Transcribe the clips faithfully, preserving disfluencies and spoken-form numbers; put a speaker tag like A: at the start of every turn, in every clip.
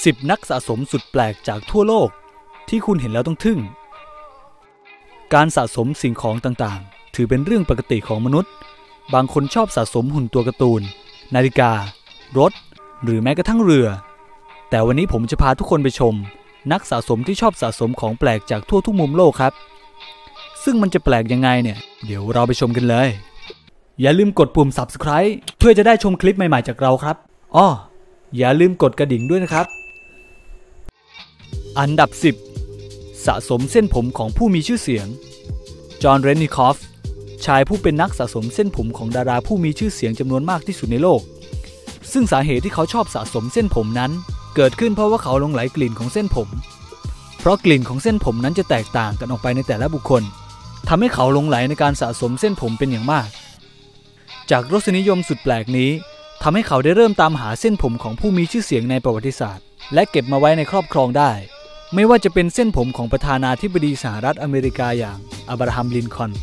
A: สิบ นักสะสมสุดแปลกจากทั่วโลกที่คุณเห็นแล้วต้องทึ่งการสะสมสิ่งของต่างๆถือเป็นเรื่องปกติของมนุษย์บางคนชอบสะสมหุ่นตัวการ์ตูนนาฬิการถหรือแม้กระทั่งเรือแต่วันนี้ผมจะพาทุกคนไปชมนักสะสมที่ชอบสะสมของแปลกจากทั่วทุกมุมโลกครับซึ่งมันจะแปลกยังไงเนี่ยเดี๋ยวเราไปชมกันเลยอย่าลืมกดปุ่ม ซับสไครบ์ เพื่อจะได้ชมคลิปใหม่ๆจากเราครับอ้ออย่าลืมกดกระดิ่งด้วยนะครับอันดับสิบสะสมเส้นผมของผู้มีชื่อเสียงจอห์น เรนนิคอฟชายผู้เป็นนักสะสมเส้นผมของดาราผู้มีชื่อเสียงจำนวนมากที่สุดในโลกซึ่งสาเหตุที่เขาชอบสะสมเส้นผมนั้นเกิดขึ้นเพราะว่าเขาหลงไหลกลิ่นของเส้นผมเพราะกลิ่นของเส้นผมนั้นจะแตกต่างกันออกไปในแต่ละบุคคลทำให้เขาหลงไหลในการสะสมเส้นผมเป็นอย่างมากจากรสนิยมสุดแปลกนี้ทำให้เขาได้เริ่มตามหาเส้นผมของผู้มีชื่อเสียงในประวัติศาสตร์และเก็บมาไว้ในครอบครองได้ไม่ว่าจะเป็นเส้นผมของประธานาธิบดีสหรัฐอเมริกาอย่างอับราฮัม ลินคอล์น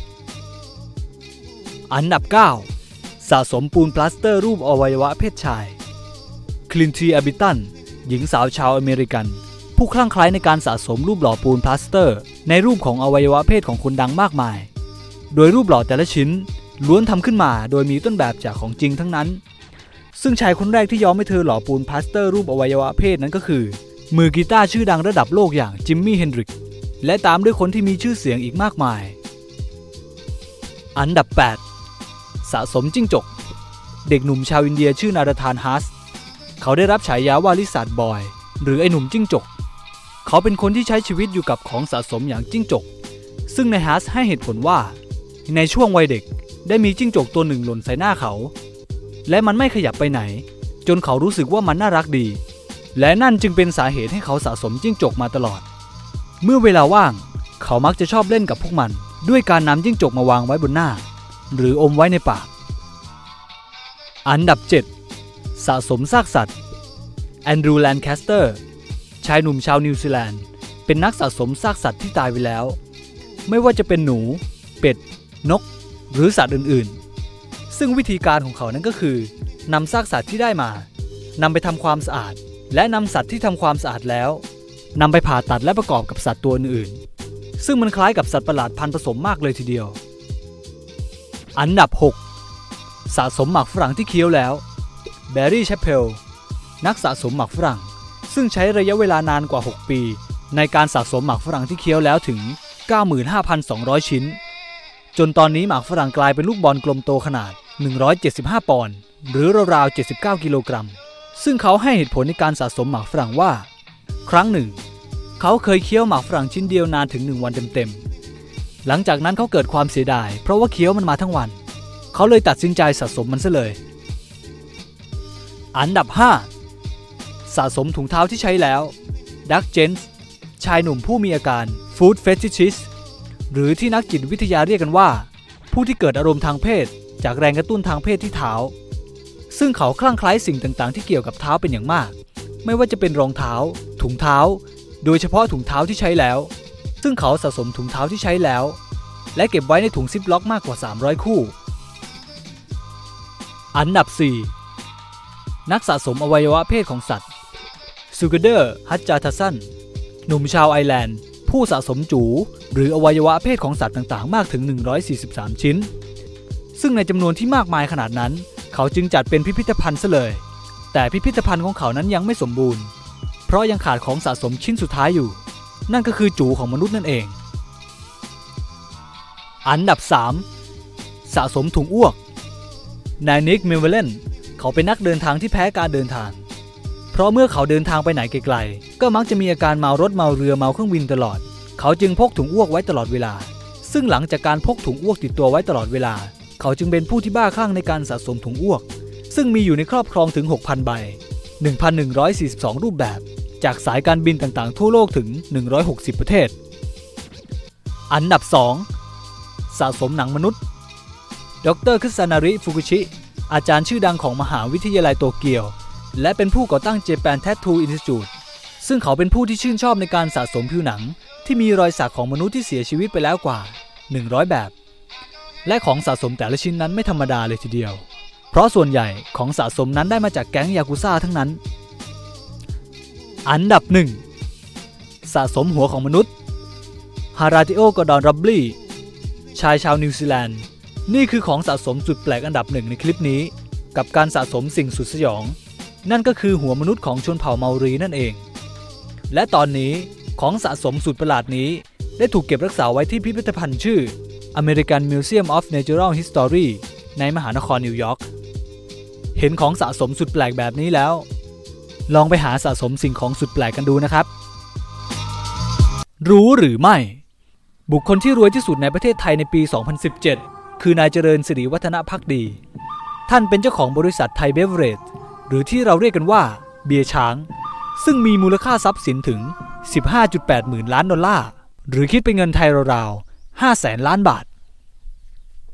A: อันดับเก้าสะสมปูนพลาสเตอร์รูปอวัยวะเพศชายคลินที อาบิตันหญิงสาวชาวอเมริกันผู้คลั่งไคล้ในการสะสมรูปหล่อปูนพลาสเตอร์ในรูปของอวัยวะเพศของคนดังมากมายโดยรูปหล่อแต่ละชิ้นล้วนทำขึ้นมาโดยมีต้นแบบจากของจริงทั้งนั้นซึ่งชายคนแรกที่ยอมให้เธอหล่อปูนพลาสเตอร์รูปอวัยวะเพศนั้นก็คือมือกีตาร์ชื่อดังระดับโลกอย่างจิมมี่ เฮนดริกและตามด้วยคนที่มีชื่อเสียงอีกมากมายอันดับแปดสะสมจิ้งจกเด็กหนุ่มชาวอินเดียชื่อนาราธาน ฮัสเขาได้รับฉายาว่าลิซาร์ดบอยหรือไอหนุ่มจิ้งจกเขาเป็นคนที่ใช้ชีวิตอยู่กับของสะสมอย่างจิ้งจกซึ่งนายฮัสให้เหตุผลว่าในช่วงวัยเด็กได้มีจิ้งจกตัวหนึ่งหล่นใส่หน้าเขาและมันไม่ขยับไปไหนจนเขารู้สึกว่ามันน่ารักดีและนั่นจึงเป็นสาเหตุให้เขาสะสมจิ้งจกมาตลอดเมื่อเวลาว่างเขามักจะชอบเล่นกับพวกมันด้วยการนำจิ้งจกมาวางไว้บนหน้าหรืออมไว้ในปากอันดับเจ็ดสะสมซากสัตว์แอนดรูว์ แลนแคสเตอร์ชายหนุ่มชาวนิวซีแลนด์เป็นนักสะสมซากสัตว์ที่ตายไปแล้วไม่ว่าจะเป็นหนูเป็ดนกหรือสัตว์อื่นๆซึ่งวิธีการของเขานั้นก็คือนำซากสัตว์ที่ได้มานำไปทำความสะอาดและนำสัตว์ที่ทำความสะอาดแล้วนำไปผ่าตัดและประกอบกับสัตว์ตัวอื่นๆซึ่งมันคล้ายกับสัตว์ประหลาดพันธุ์ผสมมากเลยทีเดียวอันดับหกสะสมหมากฝรั่งที่เคี้ยวแล้วแบร์รี่ แชปเพลนักสะสมหมากฝรั่งซึ่งใช้ระยะเวลานานกว่าหกปีในการสะสมหมากฝรั่งที่เคี้ยวแล้วถึง เก้าหมื่นห้าพันสองร้อย ชิ้นจนตอนนี้หมากฝรั่งกลายเป็นลูกบอลกลมโตขนาดหนึ่งร้อยเจ็ดสิบห้าปอนด์หรือราวๆเจ็ดสิบเก้ากิโลกรัมซึ่งเขาให้เหตุผลในการสะสมหมากฝรั่งว่าครั้งหนึ่งเขาเคยเคี้ยวหมากฝรั่งชิ้นเดียวนานถึงหนึ่งวันเต็มๆหลังจากนั้นเขาเกิดความเสียดายเพราะว่าเคี้ยวมันมาทั้งวันเขาเลยตัดสินใจสะสมมันซะเลยอันดับห้าสะสมถุงเท้าที่ใช้แล้วดักเจนส์ชายหนุ่มผู้มีอาการฟู้ดเฟติชิสหรือที่นักจิตวิทยาเรียกกันว่าผู้ที่เกิดอารมณ์ทางเพศจากแรงกระตุ้นทางเพศที่เท้าซึ่งเขาคลั่งไคล้สิ่งต่างๆที่เกี่ยวกับเท้าเป็นอย่างมากไม่ว่าจะเป็นรองเท้าถุงเท้าโดยเฉพาะถุงเท้าที่ใช้แล้วซึ่งเขาสะสมถุงเท้าที่ใช้แล้วและเก็บไว้ในถุงซิปล็อกมากกว่าสามร้อยคู่อันดับสี่นักสะสมอวัยวะเพศของสัตว์ซูเกเดอร์ ฮัจจาทัสซันหนุ่มชาวไอร์แลนด์ผู้สะสมจูหรืออวัยวะเพศของสัตว์ต่างๆมากถึงหนึ่งร้อยสี่สิบสามชิ้นซึ่งในจำนวนที่มากมายขนาดนั้นเขาจึงจัดเป็นพิพิธภัณฑ์ซะเลยแต่พิพิธภัณฑ์ของเขานั้นยังไม่สมบูรณ์เพราะยังขาดของสะสมชิ้นสุดท้ายอยู่นั่นก็คือจูของมนุษย์นั่นเองอันดับสามสะสมถุงอ้วกนายนิก เมเวเลนเขาเป็นนักเดินทางที่แพ้การเดินทางเพราะเมื่อเขาเดินทางไปไหนไกลๆก็มักจะมีอาการเมารถเมาเรือเมาเครื่องบินตลอดเขาจึงพกถุงอ้วกไว้ตลอดเวลาซึ่งหลังจากการพกถุงอ้วกติดตัวไว้ตลอดเวลาเขาจึงเป็นผู้ที่บ้าคลั่งในการสะสมถุงอ้วกซึ่งมีอยู่ในครอบครองถึง หกพัน ใบ หนึ่งพันหนึ่งร้อยสี่สิบสอง รูปแบบจากสายการบินต่างๆทั่วโลกถึงหนึ่งร้อยหกสิบประเทศอันดับสองสะสมหนังมนุษย์ดร.คุซานาริ ฟุกุชิ อาจารย์ชื่อดังของมหาวิทยาลัยโตเกียวและเป็นผู้ก่อตั้ง Japan Tattoo Institute ซึ่งเขาเป็นผู้ที่ชื่นชอบในการสะสมผิวหนังที่มีรอยสักของมนุษย์ที่เสียชีวิตไปแล้วกว่าหนึ่งร้อยแบบและของสะสมแต่ละชิ้นนั้นไม่ธรรมดาเลยทีเดียวเพราะส่วนใหญ่ของสะสมนั้นได้มาจากแก๊งยากุซ่าทั้งนั้นอันดับหนึ่งสะสมหัวของมนุษย์ฮาราติโอกอร์ดอนร็อบลี่ชายชาวนิวซีแลนด์นี่คือของสะสมสุดแปลกอันดับหนึ่งในคลิปนี้กับการสะสมสิ่งสุดสยองนั่นก็คือหัวมนุษย์ของชนเผ่าเมารีนั่นเองและตอนนี้ของสะสมสุดประหลาดนี้ได้ถูกเก็บรักษาไว้ที่พิพิธภัณฑ์ชื่อ American Museum of Natural History ในมหานครนิวยอร์กเห็นของสะสมสุดแปลกแบบนี้แล้วลองไปหาสะสมสิ่งของสุดแปลกกันดูนะครับรู้หรือไม่บุคคลที่รวยที่สุดในประเทศไทยในปี สองพันสิบเจ็ด คือนายเจริญสิริวัฒนภักดี ท่านเป็นเจ้าของบริษัทไทยเบเวอเรจหรือที่เราเรียกกันว่าเบียร์ช้างซึ่งมีมูลค่าทรัพย์สินถึง สิบห้าจุดแปด หมื่นล้านดอลลาร์หรือคิดเป็นเงินไทยราวๆ ห้าแสนล้านบาท